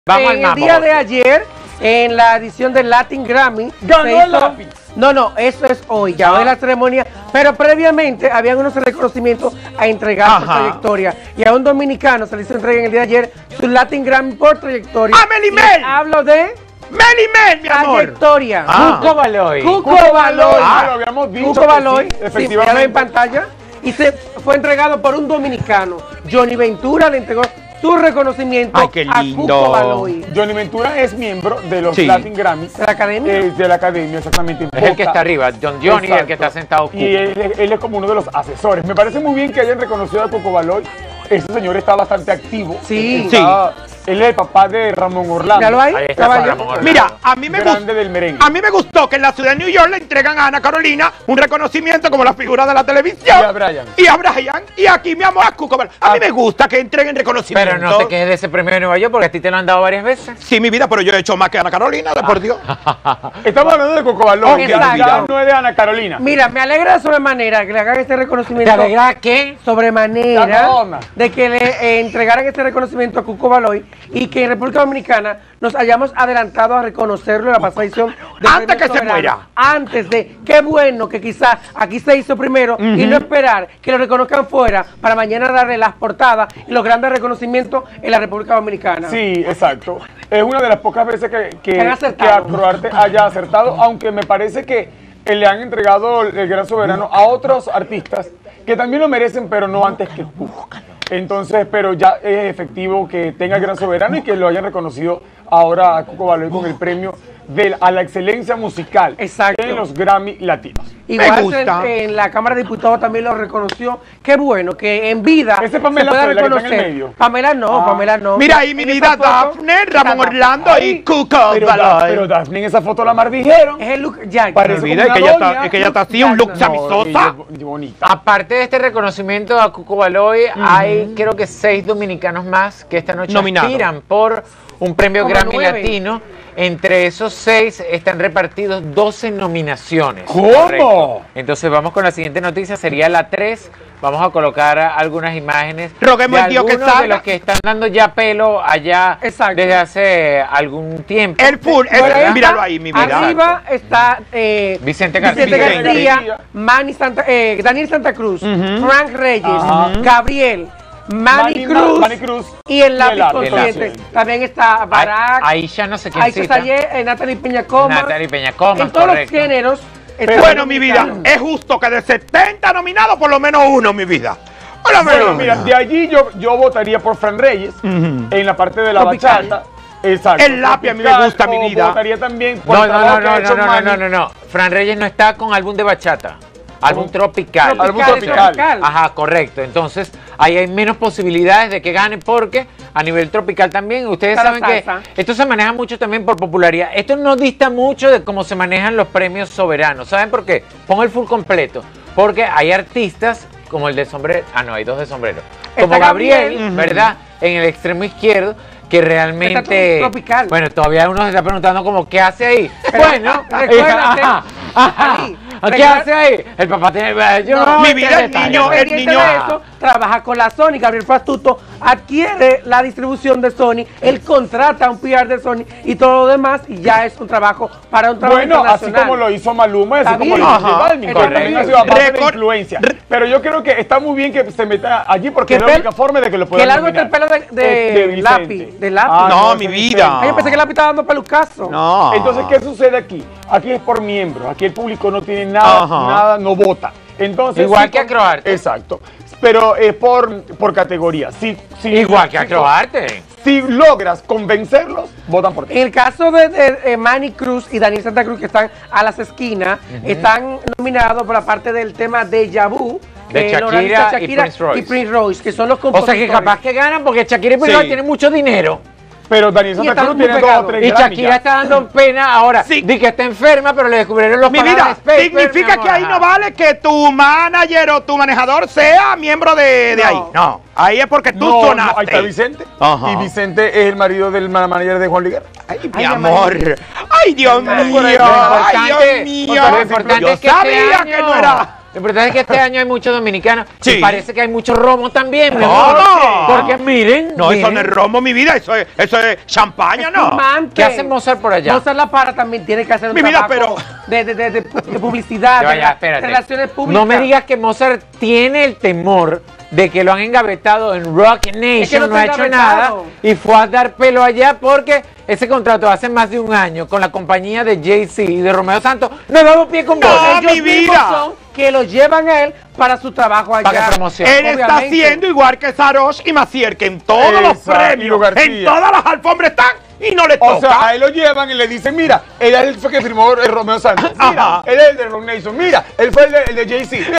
Vamos al mambo. El día de ayer, en la edición del Latin Grammy, ganó el lápiz. No, eso es hoy, ya hoy es la ceremonia, pero previamente habían unos reconocimientos a entregar por trayectoria. Y a un dominicano se le hizo entrega en el día de ayer su Latin Grammy por trayectoria. ¡Ah, Melimel! Hablo de Melimel, mi amor. trayectoria. Cuco Baloy. Cuco Baloy. Lo habíamos dicho. Cuco Baloy, sí, sí, efectivamente. míralo en pantalla. Y se fue entregado por un dominicano. Johnny Ventura le entregó su reconocimiento Ay, qué a lindo. Cuco Baloy. Johnny Ventura es miembro de los Sí. Latin Grammys. ¿De la academia? De la academia, exactamente. Es el que está arriba, Don Johnny, el que está sentado Cuco. Y él es como uno de los asesores. Me parece muy bien que hayan reconocido a Cuco Baloy. Ese señor está bastante activo. Sí. Él es el papá de Ramón Orlando. Míralo ahí. Ahí está estaba yo. Ramón Orlando. Mira, a mí me Grande del merengue. A mí me gustó que en la ciudad de New York le entregan a Ana Carolina un reconocimiento como la figura de la televisión. Y a Brian. Y aquí, mi amor, a Cuco Baloy. A mí me gusta que entreguen reconocimiento. Pero no te quejes de ese premio de Nueva York porque a ti te lo han dado varias veces. Sí, mi vida, pero yo he hecho más que Ana Carolina, de por Dios. Estamos hablando de Cuco Baloy, que Exacto. ya no es de Ana Carolina. Mira, me alegra de sobremanera que le hagan este ¿Te reconocimiento. alegra qué? Sobremanera Perdona. de que le entregaran este reconocimiento a Cuco Baloy y que en República Dominicana nos hayamos adelantado a reconocerlo en la pasada edición del Antes Premio que se Soberano. muera. Antes de, qué bueno que quizás aquí se hizo primero y no esperar que lo reconozcan fuera para mañana darle las portadas y los grandes reconocimientos en la República Dominicana. Sí, exacto. Es una de las pocas veces que Han acertado. Acroarte haya acertado, aunque me parece que le han entregado el Gran Soberano a otros artistas que también lo merecen, pero no antes que Cuco. Entonces, pero ya es efectivo que tenga el Gran Soberano y que lo hayan reconocido ahora a Cuco Baloy con el premio a la excelencia musical. Exacto. En los Grammy Latinos. Igual gusta. en la Cámara de Diputados también lo reconoció. Qué bueno que en vida Ese es Pamela se pueda Fue, la que está en el reconocer. medio. Pamela no, Pamela no. Mira ahí mi En vida, esa foto Daphne, Ramón está Orlando y Cuco Pero Baloy. Daphne en esa foto la maldijeron. Es el look ya. Parece Vida, como es que una ella doña. está, es que ella está así, un look chamizosa. Y bonita. Aparte de este reconocimiento a Cuco Baloy, hay creo que 6 dominicanos más que esta noche Nominados. aspiran por un premio Como Grammy 9. Latino. Entre esos 6 están repartidos 12 nominaciones. ¿Cómo? Correcto. Entonces vamos con la siguiente noticia, sería la 3. Vamos a colocar algunas imágenes Roguemos de al Dios que algunos de salga. los que están dando ya pelo allá Exacto. desde hace algún tiempo. El full, ¿verdad? míralo ahí, mi vida. Arriba está Vicente Vicente García. García, Daniel Santa Cruz, Frank Reyes, Ajá. Gabriel, Manny Cruz y el lápiz lápiz. consciente. También está Barack, Ahí ya no sé quién Aisha cita. Sayé, Natalie Peñacoma. Natalie Peñacoma, En todos correcto. los géneros. está Bueno, mi vida, dominicano. es justo que de 70 nominados, por lo menos uno, mi vida. Por lo menos Bueno, mira, de allí yo votaría por Fran Reyes en la parte de la Tropical. bachata. Exacto. El lápiz a mí me Tropical, gusta, mi o vida. Votaría también por No, el trabajo que ha hecho Manny. no. Fran Reyes no está con álbum de bachata. Álbum tropical. Álbum tropical. Ajá, correcto. Entonces, ahí hay menos posibilidades de que gane porque a nivel tropical también, ustedes Está la saben que salsa. esto se maneja mucho también por popularidad. Esto no dista mucho de cómo se manejan los premios soberanos. ¿Saben por qué? Pongo el full completo. Porque hay artistas como el de sombrero. Ah, no, hay 2 de sombrero. Como Está Gabriel, Gabriel. ¿verdad? En el extremo izquierdo, que realmente. Está tropical. Bueno, todavía uno se está preguntando como, ¿qué hace ahí? Pero, Bueno, recuérdate, Ali, ¿qué recuerda- hace ahí? El papá tiene. Yo No, no mi sé vida, el detalles, niño, pues. el Pendiente niño- de eso, trabaja con la Sony. Gabriel fue astuto, adquiere la distribución de Sony, él contrata un PR de Sony y todo lo demás, y ya es un trabajo para un trabajo Bueno, así internacional. como lo hizo Maluma, así Está como bien. lo hizo Ajá. Balvin, que Correcto. también ha sido aparte de Récord. influencia. Pero yo creo que está muy bien que se meta allí porque Que es la única forma de que lo que puedan largo está el pelo nominar. de Vicente. lápiz. De lápiz. No, ese mi es vida. Vicente. Ay, yo pensé que el lápiz estaba dando pelucazo. No. Entonces, ¿qué sucede aquí? Aquí es por miembros, aquí el público no tiene nada, Ajá. nada, no vota. Entonces, Igual sí, que Acroarte. Exacto. Pero es por categoría. Igual que Acroarte. Si logras convencerlos, votan por ti. En el caso de Manny Cruz y Daniel Santa Cruz, que están a las esquinas, están nominados por la parte del tema de Vu. De Shakira y Prince Royce. que son los O compositores. sea que capaz que ganan porque Shakira y Prince Sí. Royce tienen mucho dinero. Pero Daniel Y Santa están Cruz muy tiene 2 o pegados. 3 Y Grammy Shakira ya. está dando pena ahora. Sí. Di que está enferma, pero le descubrieron los Mi papeles vida, Paper, significa mi que ahí amor. no vale que tu manager o tu manejador sea miembro de No. ahí. No, ahí es porque tú No, sonaste. no, ahí está Vicente. Ajá. Y Vicente es el marido del manager de Juan Liguer. Ay, mi Ay, amor. Ay, Dios mío. Lo Ay, importante- Dios mío. lo importante Yo es que sabía este que año no era. Lo importante es que este año hay muchos dominicanos Sí. y parece que hay mucho romo también, mi No, amor. no. Porque miren, No, eso miren. no es romo, mi vida, eso es champaña, ¿no? Espumante. ¿Qué hace Mozart por allá? Mozart La Para también tiene que hacer un Mi vida, trabajo de publicidad, Ya, de ya, las espérate. relaciones públicas. No me digas que Mozart tiene el temor de que lo han engavetado en Rock Nation, no no ha está hecho engavetado. nada y fue a dar pelo allá porque ese contrato hace más de un año con la compañía de Jay-Z y de Romeo Santos no ha dado pie con No, bola. Ellos mi mismos vida. son que lo llevan a él para su trabajo allá. Para que promocione. Él está Obviamente. haciendo igual que Sarosh y Maciel, que en todos los Exacto, y premios, Hugo García. en todas las alfombras están y no le toca. O sea, a él lo llevan y le dicen, mira, él fue el que firmó el Romeo Santos. Mira, Ajá. él es el de Rock Nation. Mira, él fue el de Jay-Z.